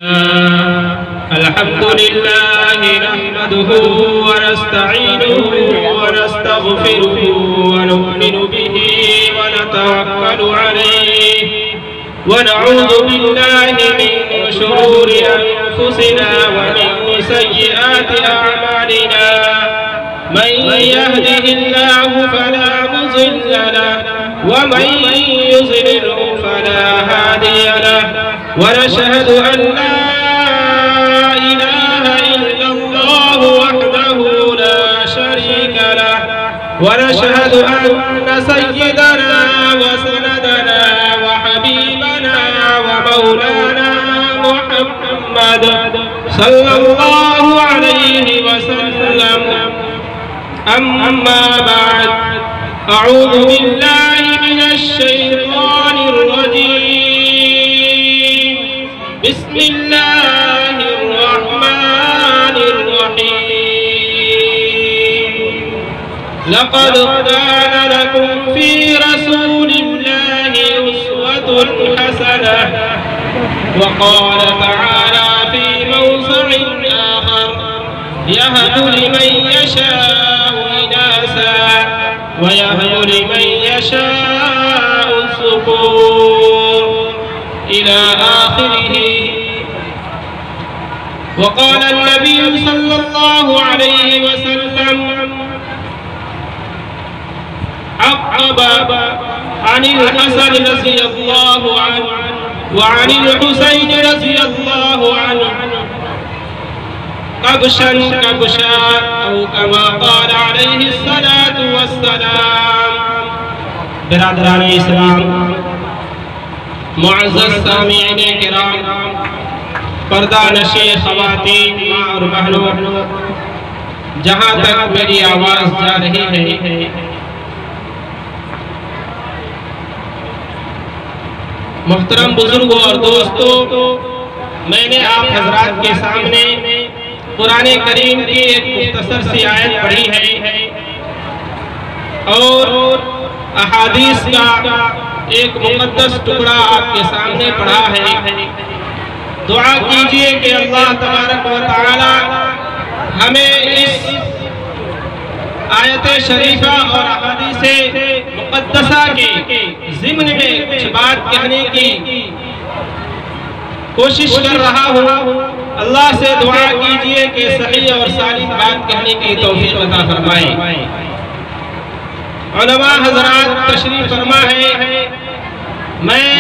अल्हम्दुलिल्लाह नहमदुहु व नस्तईनुहु व नस्तगफिरुहु व नु'मिनु बिही व नतवक्कलु अलैहि व नऊज़ु बिल्लाहि मिन शुरूरि अनफुसिना व मिन सय्यिआति अअमालिना मन यहदिहिल्लाहु फला मुज़िल्ल लहु व मन युज़लिल्हु फला हादिय लहु व नशहदु अन ला ونشهد أن سيدنا وسندنا وحبيبنا ومولانا محمد صلى الله عليه وسلم أما بعد أعوذ بالله من الشيطان الرجيم بسم الله الرحمن الرحيم لقد كان لكم في رسول الله أسوة حسنة وقال تعالى في موضع آخر يهب لمن يشاء إناثا ويهب لمن يشاء الذكور إلى آخره. وقال النبي صلى الله عليه وسلم عقب عن الحسن رضي الله عنه وعن الحسين رضي الله عنه كبشا كبشا أو كما قال عليه الصلاة والسلام. برادران इस्लाम, मुअज़्ज़ज़ सामीईन किराम, पर्दा नशी ख़वातीन और बहनों, जहाँ तक मेरी आवाज़ जा रही है, मुहतरम बुजुर्गों और दोस्तों, मैंने आप हजरात के सामने कुरान करीम की एक मुख्तसर सी आयत पढ़ी है और अहादीस का एक मुक़द्दस टुकड़ा आपके सामने पढ़ा है। दुआ कीजिए कि अल्लाह तबारक व तआला हमें इस आयत शरीफा और अहादीस मुक़द्दसा के ज़िम्न में कुछ बात कहने की कोशिश कर रहा हूँ। अल्लाह से दुआ कीजिए कि सही और सालिम बात कहने की तौफीक अता फरमाए। उलमा हज़रात तशरीफ फरमा है, मैं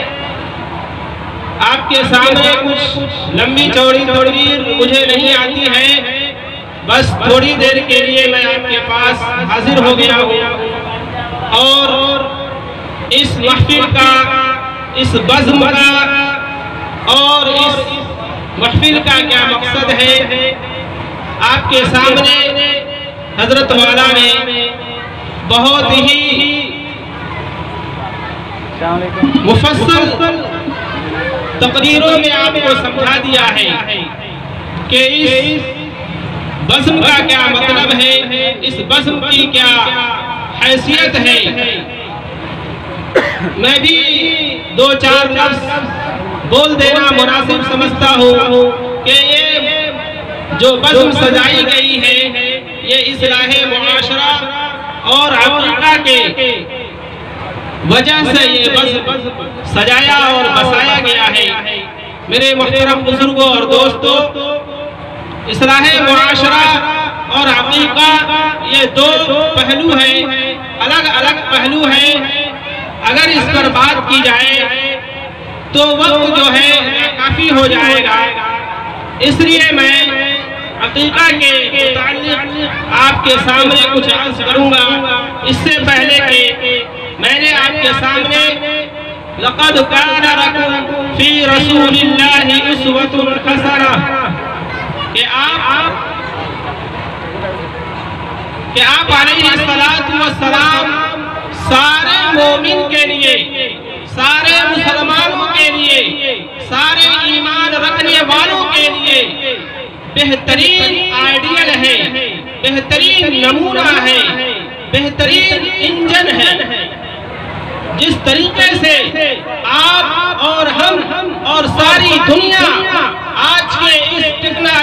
आपके सामने कुछ लंबी चौड़ी तकरीर मुझे नहीं आती है, बस थोड़ी देर के लिए मैं आपके पास हाजिर हो गया हूँ और इस महफिल का, इस बज़्म का और इस महफिल का क्या मकसद है, आपके सामने हजरत वाला ने बहुत ही मुफस्सल तकरीरों में आपको समझा दिया है कि इस बज़्म का क्या मतलब है, इस बज़्म की क्या हैसियत है। मैं भी दो चार लफ्ज़ बोल देना मुनासिब समझता हूँ कि ये जो बज़्म सजाई गई है, ये इस्लाहे मुआशरा और अक़ीदा के वजह से ये बज़्म सजाया और बसाया गया है। मेरे मुहतरम बुजुर्गों और दोस्तों, इस्लाहे मुआशरा और अक़ीदा ये दो पहलू हैं, अलग अलग पहलू हैं। अगर इस पर बात की जाए तो वक्त जो है काफ़ी हो जाएगा, इसलिए मैं अक़ीदा के मुताल्लिक़ आपके सामने कुछ अर्ज़ करूँगा। इससे पहले कि मैंने आपके सामने लक़द कान लकुम फ़ी रसूलिल्लाहि उस्वतुन हसना कि आप अलैहिस्सलातु वस्सलाम सारे मोमिन के लिए, सारे मुसलमानों के लिए, सारे ईमान रखने वालों के लिए बेहतरीन आइडियल है, बेहतरीन नमूना है, बेहतरीन इंजन है। जिस तरीके से आप और हम और सारी दुनिया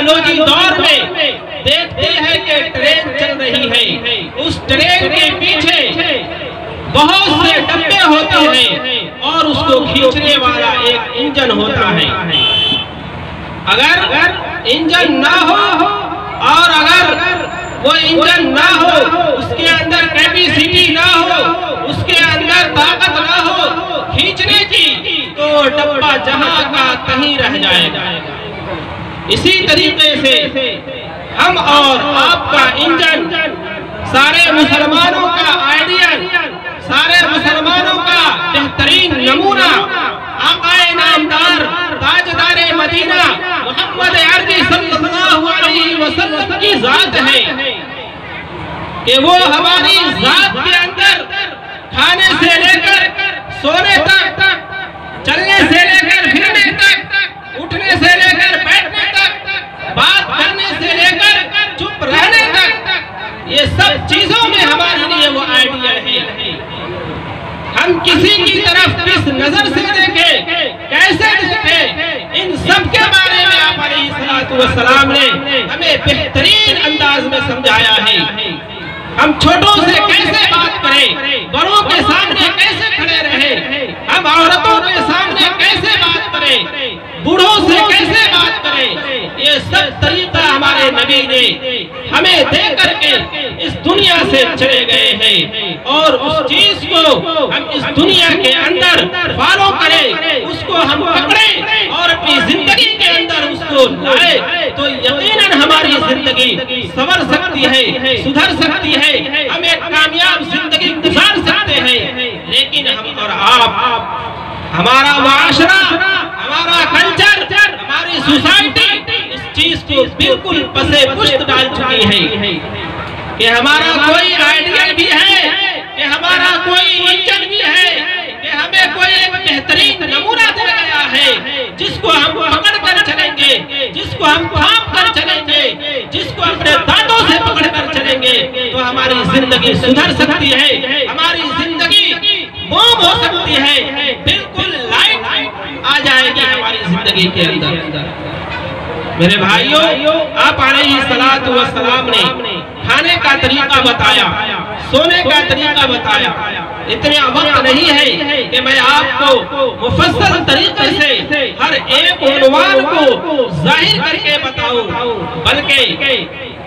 टेक्नोलॉजी दौर में देखते हैं कि ट्रेन चल रही है, उस ट्रेन के पीछे बहुत से डब्बे होते हैं और उसको खींचने वाला एक इंजन होता है। अगर इंजन ना हो और अगर वो इंजन ना हो, उसके अंदर कैपेसिटी ना हो, उसके अंदर ताकत ना हो खींचने की, तो डब्बा जहां का कहीं रह जाएगा। इसी तरीके से हम और आपका इंजन सारे मुसलमानों का आइडियल, सारे मुसलमानों का बेहतरीन नमूना आकाए नामदार ताजदारे मदीना मोहम्मद अरबी सल्लल्लाहु अलैहि वसल्लम की जात है कि वो हमारी जात के अंदर खाने से लेकर सोने तक, चलने से लेकर फिरने तक, उठने से लेकर बैठने तक, बात करने से लेकर चुप रहने तक, ये सब चीजों में हमारे लिए वो आइडियल है। हम किसी की तरफ किस नजर से देखें, कैसे देखें, इन सब के बारे में आप अलैहिस्सलातु वस्सलाम ने हमें बेहतरीन अंदाज में समझाया है। हम छोटों से कैसे बात करें, बड़ों के सामने कैसे खड़े रहें, हम औरतों के सामने कैसे बात करें, बूढ़ों से कैसे बात करें, ये सब तरीका हमारे नबी ने हमें दे करके इस दुनिया से चले गए हैं। और उस चीज को हम इस दुनिया के अंदर फॉलो करें, उसको हम पकड़ें और अपनी जिंदगी के अंदर उसको लाए, तो यकीनन हमारी जिंदगी संवर सकती है, सुधर सकती है, हम एक कामयाब जिंदगी गुजार सकते हैं। लेकिन हम और आप, हमारा माशरा, हमारा कल्चर, हमारी सोसाइटी इस चीज को बिल्कुल पसे पुष्ट डाल चुकी है कि हमारा कोई आइडियल भी है, कि हमारा कोई इंजन भी है, कि हमें कोई एक बेहतरीन नमूना दिया गया है जिसको हम पकड़ कर चलेंगे, जिसको हम थाम कर चलेंगे, जिसको अपने दांतों से पकड़ कर चलेंगे, तो हमारी जिंदगी सुधर सकती है, हमारी जिंदगी मोम हो सकती है, बिल्कुल लाइट आ जाएगी हमारी जिंदगी के अंदर। मेरे भाइयों, आप अलैहिस्सलातु वस्सलाम ने खाने का तरीका बताया, सोने का तरीका बताया। इतना वक्त नहीं है कि मैं आपको मुफस्सल तरीके से हर एक उन्वान को जाहिर करके बताऊं, बल्कि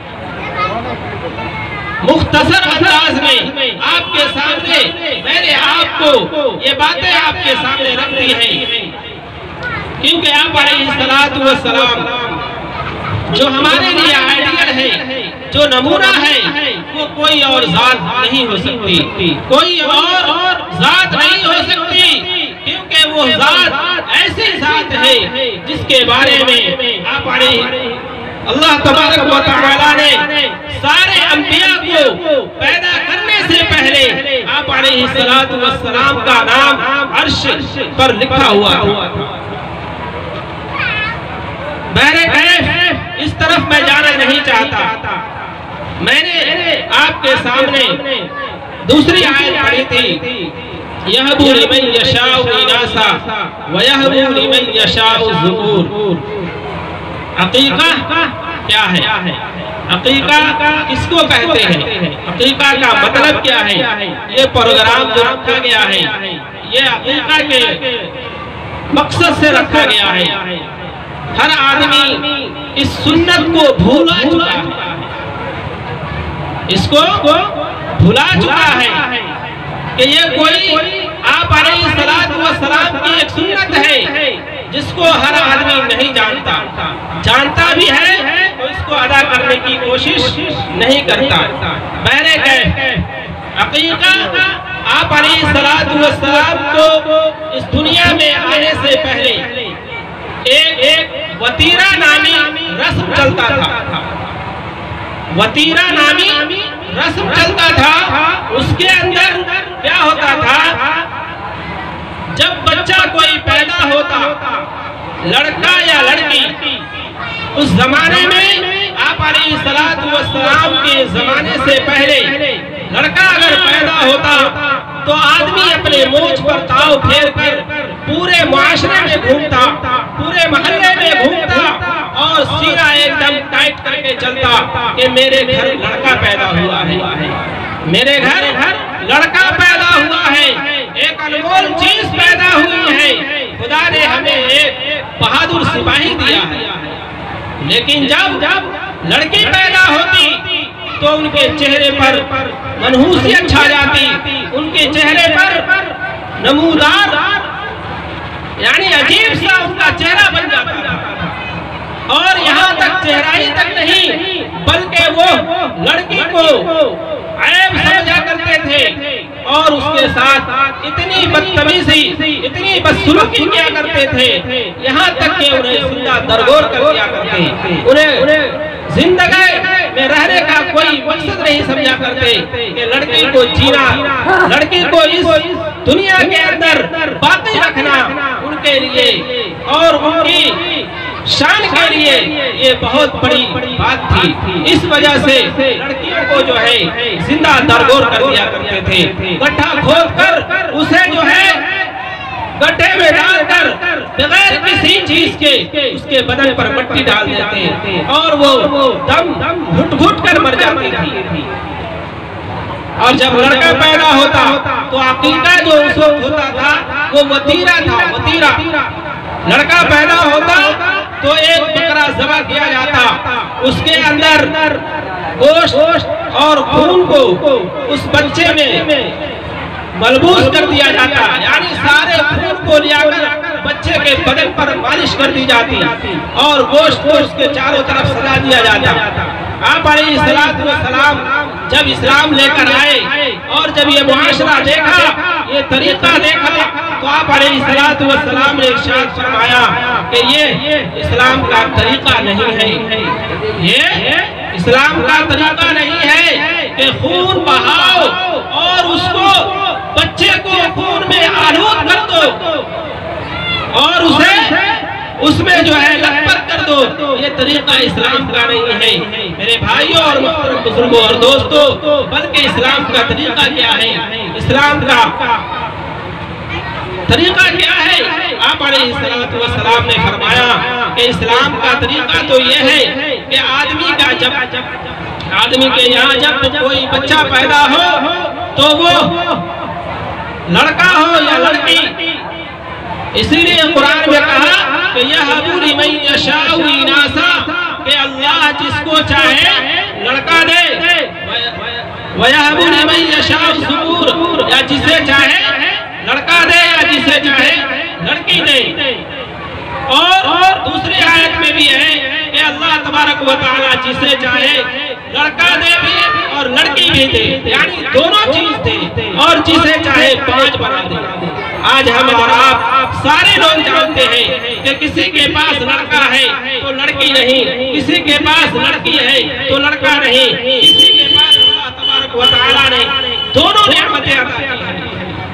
मुख्तसर अंदाज में आपके सामने मैंने आपको ये बातें आपके सामने रख दी हैं, क्योंकि आप अलैहिस्सलातु वस्सलाम जो हमारे लिए आइडियल है, जो नमूना है, वो कोई और जात नहीं हो सकती, कोई और जात नहीं हो सकती, क्योंकि वो जात ऐसी जात है जिसके बारे में आप अल्लाह तबारक व तआला ने सारे अंबिया को पैदा करने से पहले आप अलैहिस्सलातु वस्सलाम का नाम अर्श पर लिखा हुआ था। बहरे इस तरफ मैं जाना नहीं चाहता। मैंने आपके सामने दूसरी आयत पढ़ी थी, यहबु लिमन यशाउ इनासा व यहबु लिमन यशाउ ज़ुकूर। अकीका क्या है? अकीका किसको कहते हैं? अकीका का मतलब क्या है? ये प्रोग्राम जो रखा गया है, ये अकीका के मकसद से रखा गया है। हर आदमी इस सुन्नत को भूला चुका है, इसको भुला चुका है कि ये कोई आप अलैहिस्सलातु वस्सलाम की एक सुन्नत है जिसको हर आदमी नहीं जानता, जानता भी है तो इसको अदा करने की कोशिश नहीं करता। बहरे गए अकीका आप अलैहिस्सलातु वस्सलाम को इस दुनिया में आने से पहले एक वतीरा नामी रस्म चलता था, वतीरा नामी रस्म चलता था। उसके अंदर क्या होता था, जब बच्चा कोई पैदा होता, लड़का या लड़की, उस जमाने में आप अलैहिस्सलातु वस्सलाम के जमाने से पहले लड़का अगर पैदा होता तो आदमी अपने मोछ पर ताव फेर कर पूरे मुआशरे में घूमता, पूरे मोहल्ले में घूमता और सीना एकदम टाइट करके चलता कि मेरे घर लड़का पैदा हुआ है, मेरे घर लड़का पैदा हुआ है, एक अनमोल चीज पैदा हुई है, खुदा ने हमें एक बहादुर सिपाही दिया है। लेकिन जब लड़की पैदा होती तो उनके चेहरे पर मनहूसियत छा जाती, उनके चेहरे पर नमूदार यानी अजीब सा उनका चेहरा बन जाता था। और यहाँ तक चेहरा ही तक नहीं बल्कि वो लड़की को ऐब समझा करते थे और उसके साथ इतनी बदतमीजी, इतनी बदसलूकी किया करते थे, यहाँ तक कि उन्हें जिंदा दरगोर कर दिया करते, उन्हें जिंदगी में रहने का कोई मकसद नहीं समझा करते कि लड़की को जीना, लड़की को इस दुनिया के अंदर बाकी रखना उनके लिए और उनकी शान के लिए ये बहुत बड़ी बात थी। इस वजह से लड़कियों को जो है जिंदा दरगोर कर दिया करते थे, गड्ढा खोद कर उसे जो है गड्ढे में डालकर बगैर किसी चीज के उसके बदन पर मिट्टी डाल देते और वो दम घुट घुट कर मर जाती थी। और जब लड़का पैदा होता तो अकीका जो उस वक्त होता था वो वतीरा था, वतीरा। लड़का पैदा होता तो एक बकरा ज़बह किया जाता, उसके अंदर गोश्त और खून को उस बच्चे में मलबूस कर दिया जाता, यानी सारे खून को लियाकर बच्चे के बदन पर मालिश कर दी जाती और गोश्त को उसके चारों तरफ सजा दिया जाता। आप अलैहिस्सलाम जब इस्लाम लेकर आए और जब ये मुआशरा देखा, ये तरीका देखा, तो आप अलैहिस्सलाम ने इरशाद फरमाया कि ये इस्लाम का तरीका नहीं है, ये इस्लाम का तरीका नहीं है कि खून बहाओ और उसको बच्चे को खून में आलूद कर दो और उसे उसमें जो है लथपथ कर दो, ये तरीका इस्लाम का नहीं है मेरे भाइयों और मुहतरम बुजुर्गों और दोस्तों। बल्कि इस्लाम का तरीका क्या है, इस्लाम का तरीका क्या है? आप अलैहिस्सलाम ने फरमाया कि इस्लाम का तरीका तो ये है कि आदमी का जब आदमी के यहाँ जब कोई बच्चा पैदा हो तो वो लड़का हो या लड़की, इसीलिए कुरान में कहा कि यहबु लिमन यशाउ इनासा, कि अल्लाह जिसको चाहे लड़का दे, वयहबु लिमन यशाउ ज़ुकूर, या जिसे चाहे लड़का दे या जिसे चाहे लड़की दे। और दूसरी आयत में भी है कि अल्लाह तबारक व तआला जिसे चाहे लड़का दे भी और लड़की भी दे, यानी दोनों चीज दे, और जिसे चाहे पांच बना दे। आज हम और आप सारे लोग जानते हैं कि किसी के पास लड़का है तो लड़की नहीं, किसी के पास लड़की है तो लड़का नहीं, किसी के पास अल्लाह तबारक व तआला ने दोनों नेमतें अता की है,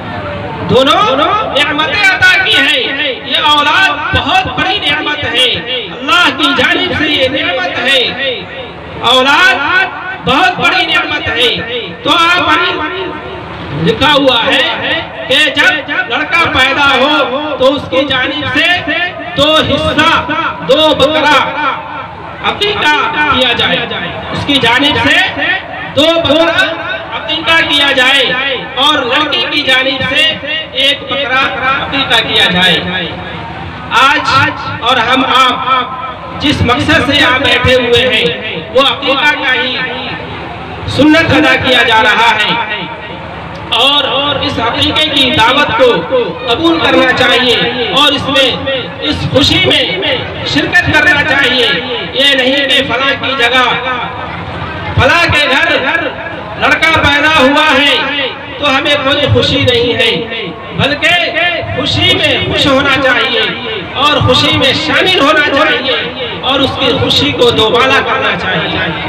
दोनों नेमतें अता की है। ये औलाद बहुत बड़ी नेमत है, अल्लाह की जानिब से ये नेमत है, औलाद बहुत बड़ी नेमत है। तो आप लिखा हुआ है कि जब लड़का पैदा हो तो उसकी जानिब से दो हिस्सा, दो बकरा अकीका किया जाए, उसकी जानिब से दो बकरा अकीका किया जाए और लड़की की जानिब से एक बकरा अकीका किया जाए। आज और हम आप जिस मकसद से यहाँ बैठे हुए हैं वो अकीका का ही सुन्नत अदा किया जा रहा है और इस अकीके की दावत को कबूल करना चाहिए और इसमें इस खुशी में शिरकत करना चाहिए। ये नहीं कि फला की जगह फला के घर लड़का पैदा हुआ है तो हमें कोई खुशी नहीं है, बल्कि खुशी में खुश होना चाहिए और खुशी में शामिल होना चाहिए और उसकी खुशी को दोबारा करना चाहिए।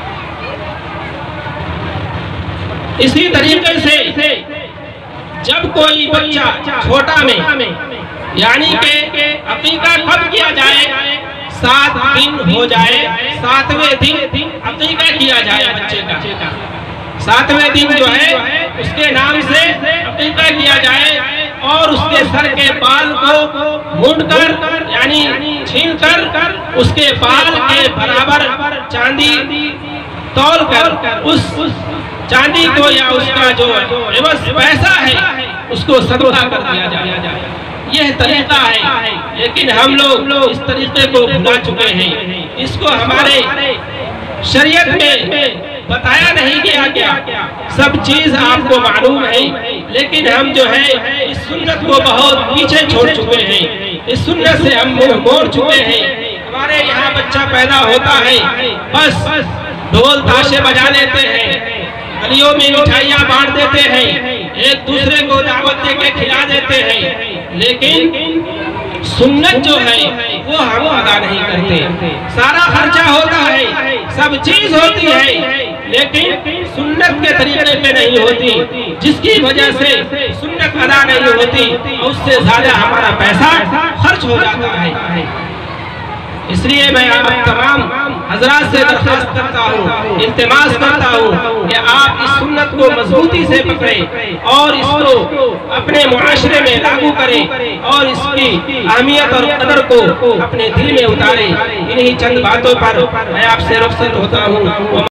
इसी तरीके से जब कोई बच्चा छोटा में यानी कि अकीका कब किया जाए, 7 दिन हो जाए, 7वें दिन अकीका किया जाए बच्चे का, 7वें दिन जो है उसके नाम से अकीका किया जाए और उसके सर के बाल को मूंढकर यानी छीन कर उसके बाल के बराबर चांदी तौल कर उस चांदी को या उसका जो एवज पैसा है उसको सदका कर दिया जाए। यह तरीका है, लेकिन हम लोग इस तरीके को भुला चुके हैं। इसको हमारे शरीयत में बताया नहीं गया क्या, सब चीज आपको मालूम है, लेकिन हम जो है इस सुन्नत को बहुत पीछे छोड़ चुके हैं। इस सुन्नत से हम मुंह मोड़ चुके हैं। हमारे यहाँ बच्चा पैदा होता है, बस ढोल ताशे बजा लेते हैं, गलियों में मिठाइयाँ बांट देते हैं, एक दूसरे को दावत दे के खिला देते हैं, लेकिन सुन्नत जो है वो हम अदा नहीं करते। सारा खर्चा होता है, सब चीज होती है, लेकिन सुन्नत के तरीके पे नहीं होती, जिसकी वजह से सुन्नत अदा नहीं होती और उससे ज्यादा हमारा पैसा खर्च हो जाता है। इसलिए मैं आप तमाम हजरात से दरख्वास्त करता हूँ, इल्तिमास करता हूँ कि आप इस सुन्नत को मजबूती से पकड़ें और इसको अपने मुआशरे में लागू करें और इसकी अहमियत और कदर को अपने दिल में उतारें। इन्हीं चंद बातों पर मैं आपसे रुखसत होता हूँ।